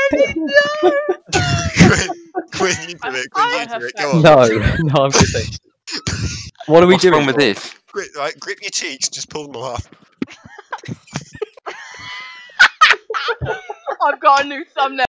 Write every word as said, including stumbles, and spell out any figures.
Quinn, Quinn, you do it. Quinn, you do it. Go on. No, no, I'm kidding. What are we What's doing? wrong with this? Grip, right, grip your cheeks. Just pull them off. I've got a new thumbnail.